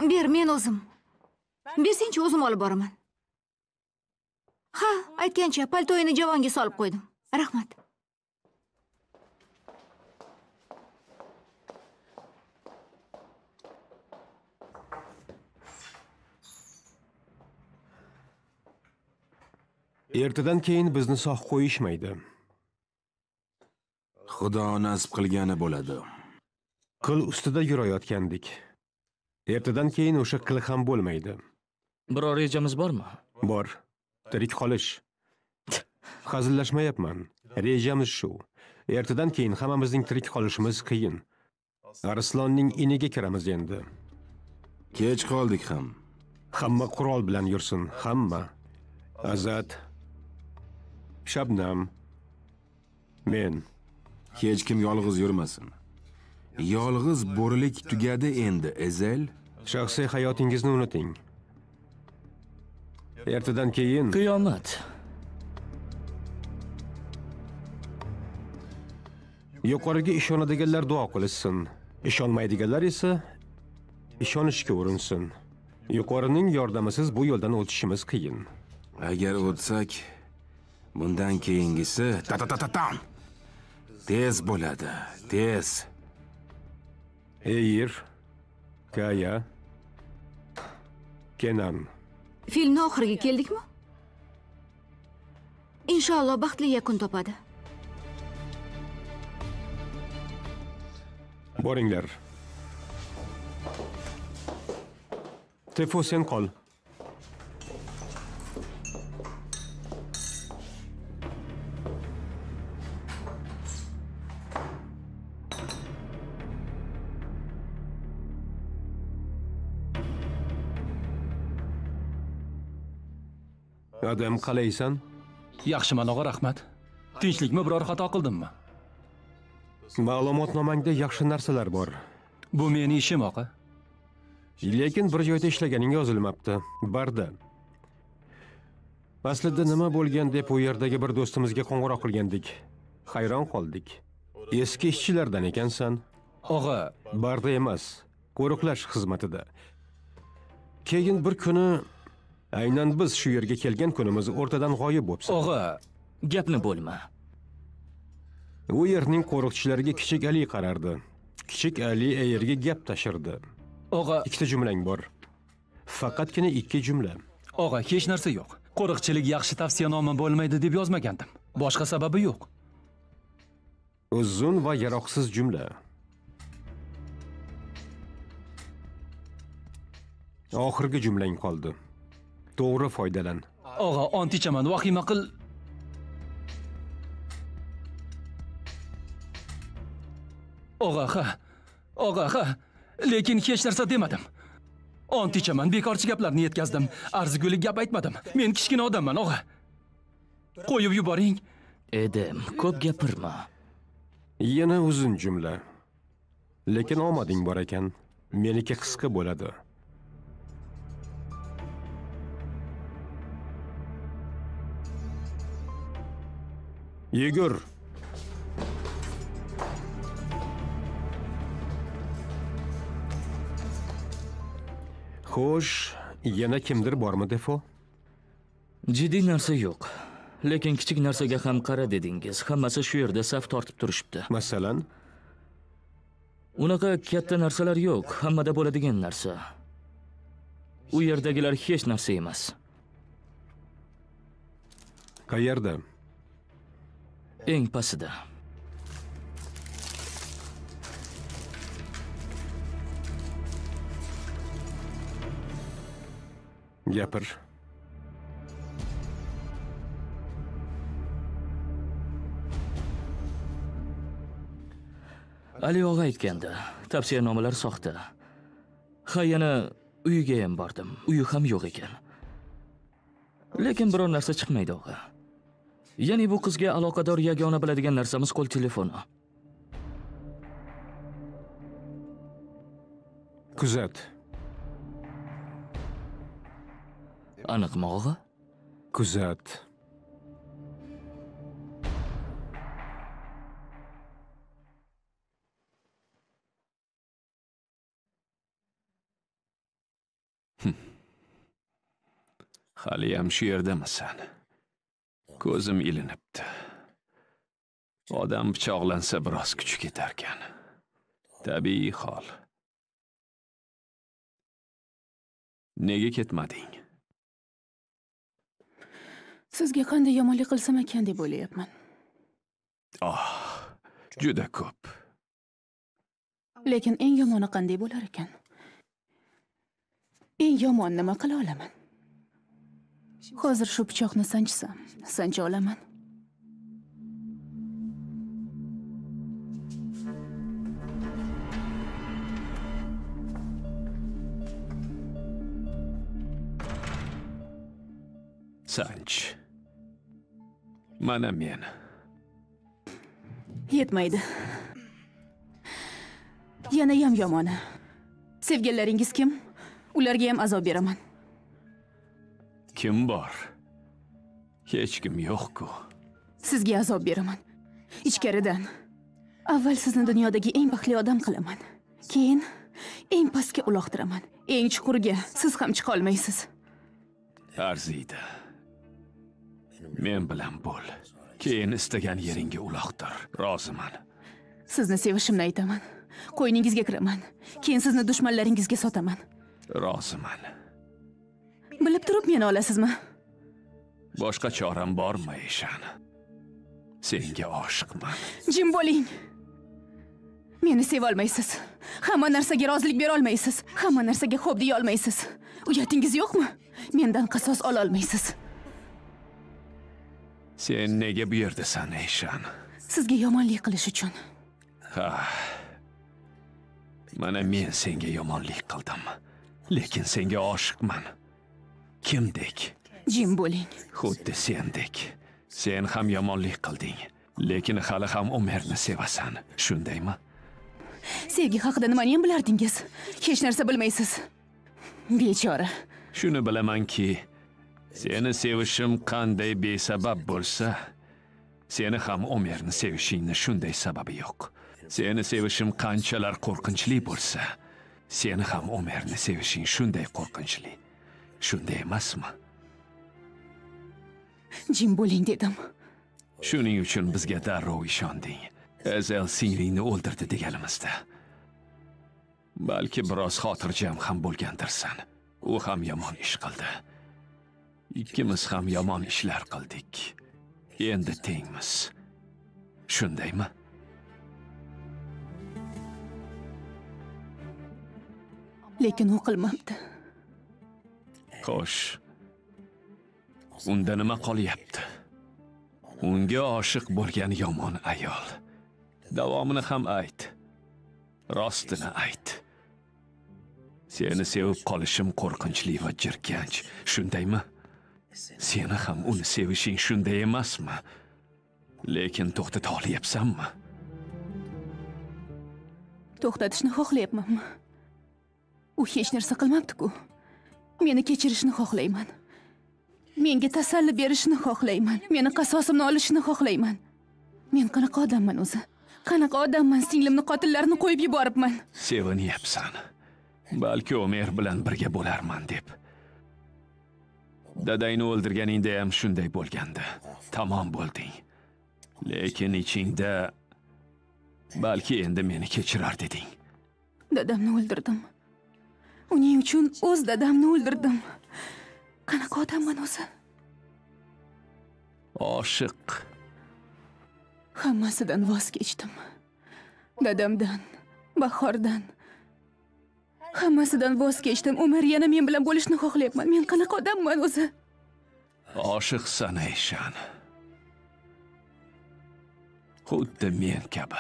Ber, men o'zim. Bersangchi, o'zim olib boraman. Ha, aytgancha paltoyini javonga solib qo'ydim. Rahmat. Ertadan keyin bizni sog' qo'yishmaydi. Xudo nasib qilgani bo'ladi. Qil ustida yurayotgandik. Ertadan keyin o'sha qil ham bo'lmaydi. Biror rejamiz bormi? Bor. Tirik qolish. Hazillashmayapman. Rejamiz shu. Ertadan keyin hammamizning tirik qolishimiz qiyin. Arslonning iniga kiramiz endi. Kech qoldik ham. Hamma qurol bilan yursin, hamma. Azat, Shabnam, men. Hech kim yolg'iz yurmasin. Yolg'iz bo'rilik tugadi endi, Ezel. Shaxsiy hayotingizni unuting. Ertadan keyin Qiyomat. yuqoriga ishonadiganlar duo qilsin. Ishonmaydiganlar esa ishonishga urinsin. Yuqorining yordamisiz bu yo'ldan o'tishimiz qiyin. Agar o'tsak, bundan keyingisi ta-ta-ta-tam. Tez bo'ladi, tez. Eyir, Kaya, Kenan. Filmning oxiriga keldikmi? Inshaalloh baxtli yakun topadi. Boringlar. Tefo, sen qol. Adam, qalaysan? Yaxshiman og'a, rahmat. Tinchlikmi, biror xato qildimmi? Ma'lumotnomangda yaxshi narsalar bor. Bu meni ishim og'a. Lekin bir joyda ishlaganing yozilmabdi. Barda. Aslida nima bo'lgan deb u yerdagi bir do'stimizga qo'ng'iroq qilgandik. Hayron qoldik. Eski ishchilardan ekansan. Og'a, Barda emas, qo'riqlash xizmatida. Keyin bir kuni aynan biz shu yerga kelgan kunimiz o'rtadan g'oyib bo'libsan. Og'a, gapni bo'lma. U yerning qo'riqchilariga Kichik Ali qarardi. Kichik Ali yerga gap tashirdi. og'a, Ikkita jumlang bor. Faqatgina 2 jumla. og'a, hech narsa yo'q. Qo'riqchilik yaxshi tavsiyanoma bo'lmaydi deb yozmagandim. Boshqa sababi yo'q. Uzun va yaroqsiz jumla. Oxirgi jumlang qoldi. To'g'ri foydalan. Og'a, ont ichaman, vahima qil. Og'a, ha. Lekin hech narsa demadim. Ont ichaman, bekorchi gaplarni yetkazdim. Arzigulik gap aytmadim. Men kichkina odamman, og'a. Qo'yib yuboring. Edim, ko'p gapirma. Yana uzun jumla. Lekin omading bor ekan. Meniki qisqa bo'ladi. Yegur. Xo'sh, yana kimdir bormi, Defo? Jiddiy narsa yo'q. Lekin kichik narsaga ham qara dedingiz. Hammasi shu yerda saf tortib turishibdi. Masalan, Unaqa katta narsalar yo'q, hammada bo'ladigan narsa. U yerdagilar hech narsa emas. qayerda? Eng pastida. Gapir. Ali og'a aytganda, tavsiyanomalar soxta. Ha, yana uyiga ham bordim. Uyi ham yo'q ekan. Lekin biror narsa chiqmaydi og'a. Ya'ni bu qizga aloqador yagona biladigan narsamiz qo'l telefoni. Kuzat. Aniqmi og'a? Kuzat. Haliyam shu yerdamisan? Ko'zim ilinibdi. Odam pichoqlansa biroz kuchi ketarkan. Tabiiy hol. Nega ketmading? Sizga qanday yomonlik qilsam ekan deb o'ylayapman. Juda ko'p. Lekin eng yomoni qanday bo'lar ekan? Eng yomon nima qila olaman? Hozir shu pichoqni sancha olaman. Sanch. Mana men. Yetmaydi. Yana ham yomoni. Sevgillaringiz kim? Ularga ham azob beraman. Kim bor? Hech kim yo'q-ku. Sizga azob beraman. Ichkaridan. Avval sizni dunyodagi eng baxtli odam qilaman. Keyin eng pastga uloqtiraman. Eng chuqurga siz ham chiqa olmaysiz. Arziydi. Men bilan bo'l. Keyin istagan yeringga uloqtir. Roziman. Sizni sevishimni aytaman. Qo'yningizga kiraman. Keyin sizni dushmanlaringizga sotaman. Roziman. Bilib turib meni olasizmi? Boshqa choram bormi, Eshan? Senga oshiqman. Jim bo'ling. Meni seva olmaysiz. Hamma narsaga rozilik bera olmaysiz. Hamma narsaga xo'p deya olmaysiz. Uyatingiz yo'qmi? Mendan qasos ola olmaysiz. Sen nega bu yerdasan, Eshan? Sizga yomonlik qilish uchun. Mana men senga yomonlik qildim. Lekin senga oshiqman. Kimdek? Jim bo'ling. Xuddi sendek. Sen ham yomonlik qilding. Lekin hali ham Umerni sevasan. Shundaymi? Sevgi haqida nimani ham bilardingiz? Hech narsa bilmaysiz. Bechora. Shuni bilamanki, seni sevishim qanday besabab bo'lsa, seni ham Umerni sevishingni shunday sababi yo'q. Seni sevishim qanchalar qo'rqinchli bo'lsa, seni ham Umerni sevishing shunday qo'rqinchli. Shunday emasmi? Jim bo'ling dedim. Shuning uchun bizga darrov ishonding. Ezel singringni o'ldirdi deganimizda. Balki biroz xotirjam ham bo'lgandirsan. U ham yomon ish qildi. Ikkimiz ham yomon ishlar qildik. Endi tengmiz. Shundaymi? Lekin u qilmabdi. Xo'sh. Unda nima qolyapti? Unga oshiq bo'lgan yomon ayol. Davomini ham ayt. Rostini ayt. Seni sevib qolishim qo'rqinchli va jirkanch. Shundaymi? Seni ham uni sevishing shunday emasmi? Lekin to'xtata olyapsanmi? To'xtatishni xohlayapmanmi? U hech narsa qilmabdi-ku. Meni kechirishni xohlayman. Menga tasalli berishni xohlayman. Meni qasosimni olishni xohlayman. Men qanaqa odamman o'zi? Qanaqa odamman? Singlimni qotillarni qo'yib yuboribman. Sevinyapsan. Balki Umer bilan birga bo'larman deb. Dadangni o'ldirganingda ham shunday bo'lgandi. Tamom bo'lding. Lekin ichingda balki endi meni kechirar deding. Dadamni o'ldirdim. Uning uchun o'z dadamni o'ldirdim. Qanaqa odamman o'zi? Oshiq. Hammasidan voz kechdim. Dadamdan, Bahordan. Hammasidan voz kechdim. Umar yana men bilan bo'lishni xohlayapman. Men qanaqa odamman o'zi? Oshiqsan, Eshan. Xuddi men kabi.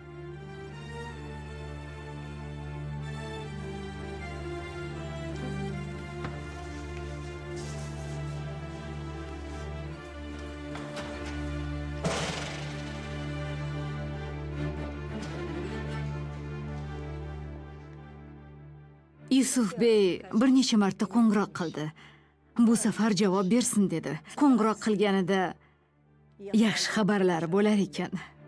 Yusuf bey bir necha marta qo'ng'iroq qildi. Bu safar javob bersin dedi. Qo'ng'iroq qilganida yaxshi xabarlar bo'lar ekan.